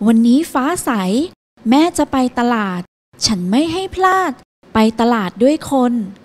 วันนี้ฟ้าใสแม่จะไปตลาดฉันไม่ให้พลาดไปตลาดด้วยคน